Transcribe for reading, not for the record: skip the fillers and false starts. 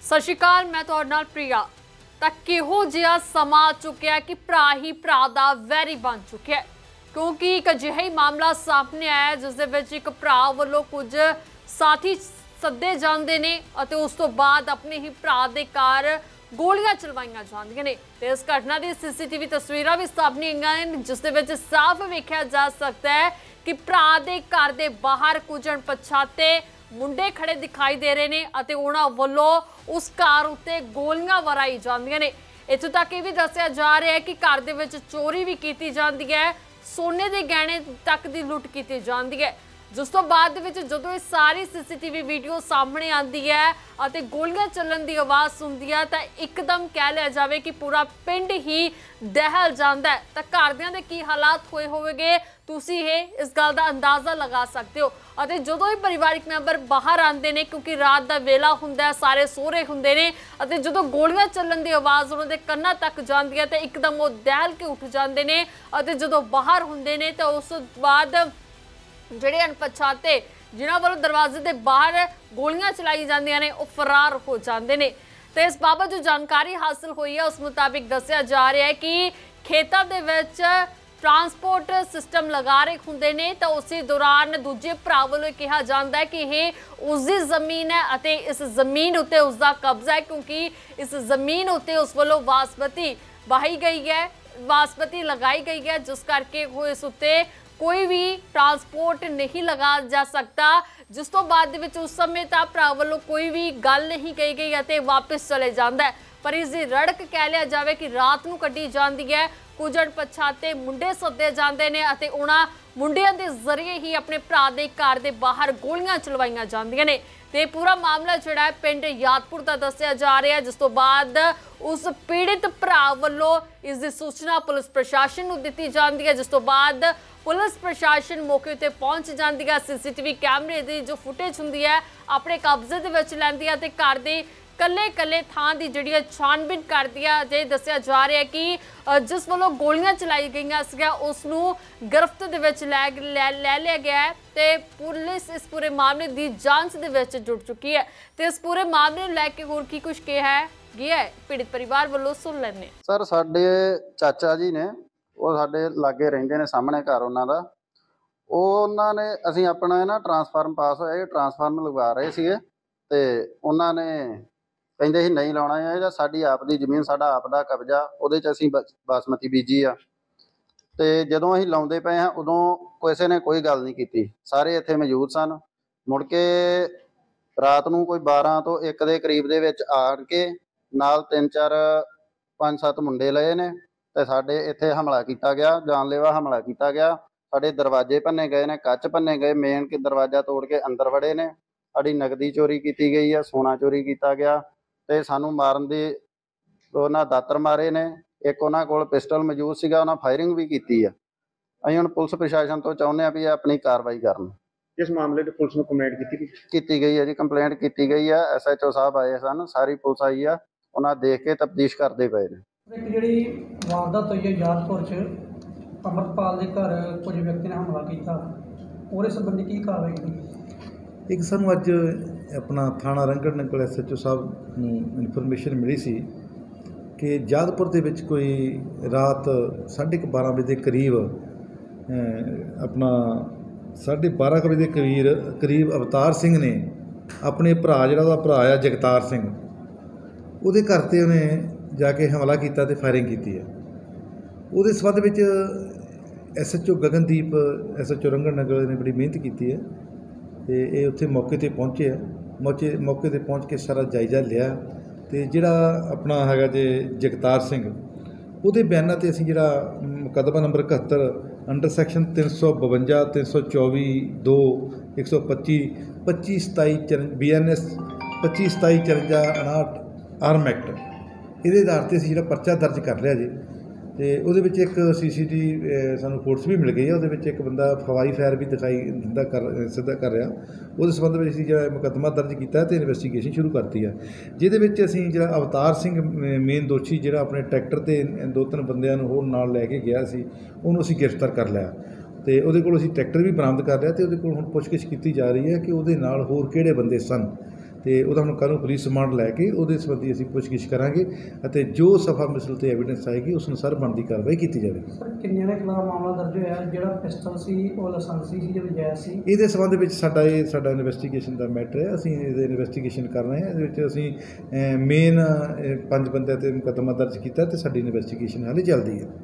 ਸਤਿ ਸ਼੍ਰੀ ਅਕਾਲ, मैं ਤੁਹਾਡੇ ਨਾਲ प्रिया। ਤਾਂ ਕਿਹੋ ਜਿਹਾ ਸਮਾਂ ਆ ਚੁੱਕਿਆ ਕਿ ਭਰਾ ਹੀ ਭਰਾ ਦਾ ਵੈਰੀ ਬਣ ਚੁੱਕਿਆ, ਕਿਉਂਕਿ ਇੱਕ ਅਜਿਹਾ ਹੀ ਮਾਮਲਾ ਸਾਹਮਣੇ ਆਇਆ ਜਿਸ ਦੇ ਵਿੱਚ ਇੱਕ ਭਰਾ ਵੱਲੋਂ ਕੁਝ ਸਾਥੀ ਸੱਦੇ ਜਾਂਦੇ ਨੇ ਅਤੇ ਉਸ ਤੋਂ ਬਾਅਦ ਆਪਣੇ ਹੀ ਭਰਾ ਦੇ ਘਰ ਗੋਲੀਆਂ ਚਲਵਾਈਆਂ ਜਾਂਦੀਆਂ ਨੇ। ਤੇ ਇਸ ਘਟਨਾ ਦੀ ਸੀਸੀਟੀਵੀ ਤਸਵੀਰਾਂ ਵੀ ਸਾਹਮਣੇ ਆਈਆਂ ਨੇ, ਜਿਸ ਦੇ ਵਿੱਚ ਸਾਫ਼ ਵੇਖਿਆ ਜਾ ਸਕਦਾ ਹੈ ਕਿ ਭਰਾ ਦੇ ਘਰ ਦੇ ਬਾਹਰ ਕੁਝ ਅਣਪਛਾਤੇ ਮੁੰਡੇ ਖੜੇ ਦਿਖਾਈ ਦੇ ਰਹੇ ਨੇ ਅਤੇ ਉਹਨਾਂ ਵੱਲੋਂ ਉਸ ਕਾਰ ਉੱਤੇ ਗੋਲੀਆਂ ਵਰਾਈ ਜਾਂਦੀਆਂ ਨੇ। ਇੱਥੋਂ ਤੱਕ ਇਹ ਵੀ ਦੱਸਿਆ ਜਾ ਰਿਹਾ ਹੈ ਕਿ ਘਰ ਦੇ ਵਿੱਚ ਚੋਰੀ ਵੀ ਕੀਤੀ ਜਾਂਦੀ ਹੈ, ਸੋਨੇ ਦੇ ਗਹਿਣੇ ਤੱਕ ਦੀ ਲੁੱਟ ਕੀਤੀ ਜਾਂਦੀ ਹੈ। ਜਿਸ ਤੋਂ ਬਾਅਦ ਦੇ ਵਿੱਚ ਜਦੋਂ ਇਹ ਸਾਰੀ ਸੀਸੀਟੀਵੀ ਵੀਡੀਓ ਸਾਹਮਣੇ ਆਉਂਦੀ ਹੈ ਅਤੇ ਗੋਲੀਆਂ ਚੱਲਣ ਦੀ ਆਵਾਜ਼ ਸੁਣਦੀ ਹੈ ਤਾਂ ਇੱਕਦਮ ਕਹਿ ਲਿਆ ਜਾਵੇ ਕਿ ਪੂਰਾ ਪਿੰਡ ਹੀ ਦਹਿਲ ਜਾਂਦਾ ਹੈ। ਤਾਂ ਘਰਦਿਆਂ ਦੇ ਕੀ ਹਾਲਾਤ ਹੋਏ ਹੋਵੇਗੇ ਤੁਸੀਂ ਇਸ ਗੱਲ ਦਾ ਅੰਦਾਜ਼ਾ ਲਗਾ ਸਕਦੇ ਹੋ। ਅਤੇ ਜਦੋਂ ਹੀ ਪਰਿਵਾਰਿਕ ਮੈਂਬਰ ਬਾਹਰ ਆਉਂਦੇ ਨੇ, ਕਿਉਂਕਿ ਰਾਤ ਦਾ ਵੇਲਾ ਹੁੰਦਾ, ਸਾਰੇ ਸੋ ਰਹੇ ਹੁੰਦੇ ਨੇ ਅਤੇ ਜਦੋਂ ਗੋਲੀਆਂ ਚੱਲਣ ਦੀ ਆਵਾਜ਼ ਉਹਨਾਂ ਦੇ ਕੰਨਾਂ ਤੱਕ ਜਾਂਦੀ ਹੈ ਤਾਂ ਇੱਕਦਮ ਉਹ ਦਹਿਲ ਕੇ ਉੱਠ ਜਾਂਦੇ ਨੇ ਅਤੇ ਜਦੋਂ ਬਾਹਰ ਹੁੰਦੇ ਨੇ ਤਾਂ ਉਸ ਤੋਂ ਬਾਅਦ ਜਿਹੜੇ ਅਣਪਛਾਤੇ ਜਿਨ੍ਹਾਂ ਵੱਲੋਂ ਦਰਵਾਜ਼ੇ ਦੇ ਬਾਹਰ ਗੋਲੀਆਂ ਚਲਾਈ ਜਾਂਦੀਆਂ ਨੇ ਉਹ ਫਰਾਰ ਹੋ ਜਾਂਦੇ ਨੇ। ਤੇ ਇਸ ਬਾਬਤ ਜੋ ਜਾਣਕਾਰੀ ਹਾਸਲ ਹੋਈ ਹੈ ਉਸ ਮੁਤਾਬਿਕ ਦੱਸਿਆ ਜਾ ਰਿਹਾ ਹੈ ਕਿ ਖੇਤਾਂ ਦੇ ਵਿੱਚ ट्रांसपोर्ट सिस्टम लगा रहे होंदे ने तो उसी दौरान दूजे भरा वालों कहा जाता है कि यह उसकी जमीन है अते इस जमीन उत्ते उसका कब्जा है, क्योंकि इस जमीन उत्ते उस वालों बासमती वाही गई है, बासमती लगाई गई है, जिस करके वो इस उत्ते कोई भी ट्रांसपोर्ट नहीं लगा जा सकता। जिस तो बाद दे विच उस समय तां भरा वालों कोई भी गल नहीं कही गई अते वापस चले जाता है। पर इसकी रड़क कह लिया जाए कि रात नूं कड्ढी जाती है, कुछ अणपछाते मुंडे सद्दे जाते हैं और उन्होंने मुंडियां के जरिए ही अपने भरा के घर के बाहर गोलियां चलवाइया जांदियां ने। ते पूरा मामला जिहड़ा है पिंड यादपुर का दस्सिया जा रहा है, जिस तो बाद उस पीड़ित भरा वालों इसकी सूचना पुलिस प्रशासन नूं दित्ती जाती है, जिस तो बाद पुलिस प्रशासन मौके उत्ते पहुंच जाती है। सीसीटीवी कैमरे की जो फुटेज हुंदी है अपने कब्जे दे विच लैंदी है ते घर दे कल्ले थां की जिहड़ी छानबीन करती है। जे दस्सिया जा रहा है कि जिस वालों गोलियां चलाई गई सीगा उसनूं गिरफ्त दे विच लै लिया गया है ते पुलिस इस पूरे मामले की जांच दे विच जुड़ चुकी है। ते इस पूरे मामले नूं लैके होर की कुछ कहा गया है पीड़ित परिवार वालों सुन लैने। सर साडे चाचा जी ने वो साडे लागे रहिंदे ने, सामने घर उन्हां दा उन्हां ने असीं अपना ना ट्रांसफार्म पास होया, ट्रांसफार्म लगा रहे सीगे ते उन्हां ने ਕਹਿੰਦੇ ਸੀ ਨਹੀਂ ਲਾਉਣਾ ਹੈ, ਜਾਂ ਸਾਡੀ ਆਪ ਦੀ ਜ਼ਮੀਨ, ਸਾਡਾ ਆਪ ਦਾ ਕਬਜ਼ਾ, ਉਹਦੇ 'ਚ ਅਸੀਂ ਬਾਸਮਤੀ ਬੀਜੀ ਆ। ਤੇ ਜਦੋਂ ਅਸੀਂ ਲਾਉਂਦੇ ਪਏ ਹਾਂ ਉਦੋਂ ਕਿਸੇ ਨੇ ਕੋਈ ਗੱਲ ਨਹੀਂ ਕੀਤੀ, ਸਾਰੇ ਇੱਥੇ ਮੌਜੂਦ ਸਨ। ਮੁੜ ਕੇ ਰਾਤ ਨੂੰ ਕੋਈ 12 ਤੋਂ 1 ਦੇ ਕਰੀਬ ਦੇ ਵਿੱਚ ਆਣ ਕੇ ਨਾਲ 3-4 5-7 ਮੁੰਡੇ ਲਏ ਨੇ ਤੇ ਸਾਡੇ ਇੱਥੇ ਹਮਲਾ ਕੀਤਾ ਗਿਆ, ਜਾਨਲੇਵਾ ਹਮਲਾ ਕੀਤਾ ਗਿਆ। ਸਾਡੇ ਦਰਵਾਜ਼ੇ ਭੰਨੇ ਗਏ ਨੇ, ਕੱਚ ਭੰਨੇ ਗਏ, ਮੇਨ ਕਿ ਦਰਵਾਜ਼ਾ ਤੋੜ ਕੇ ਅੰਦਰ ਵੜੇ ਨੇ। ਸਾਡੀ ਨਗਦੀ ਚੋਰੀ ਕੀਤੀ ਗਈ ਆ, ਸੋਨਾ ਚੋਰੀ ਕੀਤਾ ਗਿਆ ਤੇ ਸਾਨੂੰ ਮਾਰਨ ਦੀ ਉਹਨਾਂ ਦਾਤਰ ਮਾਰੇ ਨੇ। ਇੱਕ ਉਹਨਾਂ ਕੋਲ ਪਿਸਟਲ ਮੌਜੂਦ ਸੀਗਾ, ਉਹਨਾਂ ਫਾਇਰਿੰਗ ਵੀ ਕੀਤੀ ਆ। ਅਸੀਂ ਹੁਣ ਪੁਲਿਸ ਪ੍ਰਸ਼ਾਸਨ ਤੋਂ ਚਾਹੁੰਦੇ ਆ ਵੀ ਇਹ ਆਪਣੀ ਕਾਰਵਾਈ ਕਰਨ। ਇਸ ਮਾਮਲੇ 'ਚ ਪੁਲਿਸ ਨੂੰ ਕੰਪਲੇਂਟ ਕੀਤੀ ਗਈ ਹੈ ਜੀ, ਕੰਪਲੇਂਟ ਕੀਤੀ ਗਈ ਆ। SHO ਸਾਹਿਬ ਆਏ ਸਨ, ਸਾਰੀ ਪੁਲਿਸ ਆਈ ਆ, ਉਹਨਾਂ ਦੇਖ ਕੇ ਤਫਤੀਸ਼ ਕਰਦੇ ਪਏ ਨੇ। ਇੱਕ ਜਿਹੜੀ ਵਾਰਦਾਤ ਹੋਈ ਹੈ ਯਾਦਪੁਰ 'ਚ ਅਮਰਪਾਲ ਦੇ ਘਰ ਕੁਝ ਵਿਅਕਤੀ ਨੇ ਹਮਲਾ ਕੀਤਾ, ਉਹਦੇ ਸੰਬੰਧੀ ਕੀ ਕਾਰਵਾਈ ਕੀਤੀ? ਇੱਕ ਸਾਨੂੰ ਅੱਜ ਆਪਣਾ ਥਾਣਾ ਰੰਗੜ ਨੰਗਲ SHO ਸਾਹਿਬ ਨੂੰ ਇਨਫੋਰਮੇਸ਼ਨ ਮਿਲੀ ਸੀ ਕਿ ਯਾਦਪੁਰ ਦੇ ਵਿੱਚ ਕੋਈ ਰਾਤ 12:30 ਵਜੇ ਦੇ ਕਰੀਬ ਆਪਣਾ 12:30 ਵਜੇ ਦੇ ਕਰੀਬ ਅਵਤਾਰ ਸਿੰਘ ਨੇ ਆਪਣੇ ਭਰਾ, ਜਿਹੜਾ ਉਹਦਾ ਭਰਾ ਆ ਜਗਤਾਰ ਸਿੰਘ, ਉਹਦੇ ਘਰ 'ਤੇ ਉਹਨੇ ਜਾ ਕੇ ਹਮਲਾ ਕੀਤਾ ਤੇ ਫਾਇਰਿੰਗ ਕੀਤੀ ਹੈ। ਉਹਦੇ ਸੰਬੰਧ ਵਿੱਚ SHO ਗਗਨਦੀਪ, SHO ਰੰਗੜ ਨੰਗਲ ਨੇ ਬੜੀ ਮਿਹਨਤ ਕੀਤੀ ਹੈ ਤੇ ਇਹ ਉੱਥੇ ਮੌਕੇ 'ਤੇ ਪਹੁੰਚੇ ਆ। ਮੌਕੇ 'ਤੇ ਪਹੁੰਚ ਕੇ ਸਾਰਾ ਜਾਇਜ਼ਾ ਲਿਆ ਤੇ ਜਿਹੜਾ ਆਪਣਾ ਹੈਗਾ ਜੇ ਜਗਤਾਰ ਸਿੰਘ, ਉਹਦੇ ਬਿਆਨਾਂ 'ਤੇ ਅਸੀਂ ਜਿਹੜਾ ਮੁਕੱਦਮਾ number 71 under section 352, 324, 2, 125, 25/27 BNS 25/27 arm act, ਇਹਦੇ ਆਧਾਰ 'ਤੇ ਅਸੀਂ ਜਿਹੜਾ ਪਰਚਾ ਦਰਜ ਕਰ ਲਿਆ ਜੀ। ਤੇ ਉਹਦੇ ਵਿੱਚ ਇੱਕ CCTV ਸਾਨੂੰ ਫੋਟੋਸ ਵੀ ਮਿਲ ਗਈ ਹੈ, ਉਹਦੇ ਵਿੱਚ ਇੱਕ ਬੰਦਾ ਹਵਾਈ ਫਾਇਰ ਵੀ ਦਿਖਾਈ ਦਿੰਦਾ ਸਿੱਧਾ ਕਰ ਰਿਹਾ। ਉਹਦੇ ਸੰਬੰਧ ਵਿੱਚ ਅਸੀਂ ਜਿਹੜਾ ਮੁਕੱਦਮਾ ਦਰਜ ਕੀਤਾ ਤੇ ਇਨਵੈਸਟੀਗੇਸ਼ਨ ਸ਼ੁਰੂ ਕਰਤੀ ਹੈ, ਜਿਹਦੇ ਵਿੱਚ ਅਸੀਂ ਜਿਹੜਾ ਅਵਤਾਰ ਸਿੰਘ ਮੇਨ ਦੋਸ਼ੀ, ਜਿਹੜਾ ਆਪਣੇ ਟਰੈਕਟਰ 'ਤੇ 2-3 ਬੰਦਿਆਂ ਨੂੰ ਹੋਰ ਨਾਲ ਲੈ ਕੇ ਗਿਆ ਸੀ, ਉਹਨੂੰ ਅਸੀਂ ਗ੍ਰਿਫਤਾਰ ਕਰ ਲਿਆ ਤੇ ਉਹਦੇ ਕੋਲ ਅਸੀਂ ਟਰੈਕਟਰ ਵੀ ਬਰਾਮਦ ਕਰ ਲਿਆ ਤੇ ਉਹਦੇ ਕੋਲ ਹੁਣ ਪੁੱਛਗਿੱਛ ਕੀਤੀ ਜਾ ਰਹੀ ਹੈ ਕਿ ਉਹਦੇ ਨਾਲ ਹੋਰ ਕਿਹੜੇ ਬੰਦੇ ਸਨ ਤੇ ਉਹਦਾ ਹੁਣ ਕੱਲ੍ਹ ਨੂੰ ਪੁਲਿਸ ਰਿਮਾਂਡ ਲੈ ਕੇ ਉਹਦੇ ਸੰਬੰਧੀ ਅਸੀਂ ਪੁੱਛਗਿੱਛ ਕਰਾਂਗੇ ਅਤੇ ਜੋ ਸਫਾ ਮਿਸਲ ਤੇ ਐਵੀਡੈਂਸ ਆਏਗੀ ਉਸ ਅਨੁਸਾਰ ਬਣਦੀ ਕਾਰਵਾਈ ਕੀਤੀ ਜਾਵੇਗੀ। ਸਰ ਕਿੰਨਿਆਂ ਦੇ ਖਿਲਾਫ ਮਾਮਲਾ ਦਰਜ ਹੋਇਆ? ਜਿਹੜਾ ਪਿਸਟਲ ਸੀ ਉਹ ਲਾਇਸੈਂਸੀ ਸੀ ਜਾਂ ਨਜਾਇਜ਼ ਸੀ? ਇਹਦੇ ਸੰਬੰਧ ਵਿੱਚ ਸਾਡਾ ਇਨਵੈਸਟੀਗੇਸ਼ਨ ਦਾ ਮੈਟਰ ਹੈ। ਅਸੀਂ ਇਹਦੇ ਇਨਵੈਸਟੀਗੇਸ਼ਨ ਕਰ ਰਹੇ ਹਾਂ। ਇਹਦੇ ਵਿੱਚ ਅਸੀਂ ਮੇਨ 5 ਬੰਦਿਆਂ 'ਤੇ ਮੁਕੱਦਮਾ ਦਰਜ ਕੀਤਾ ਅਤੇ ਸਾਡੀ ਇਨਵੈਸਟੀਗੇਸ਼ਨ ਹਾਲੇ ਚੱਲਦੀ ਹੈ।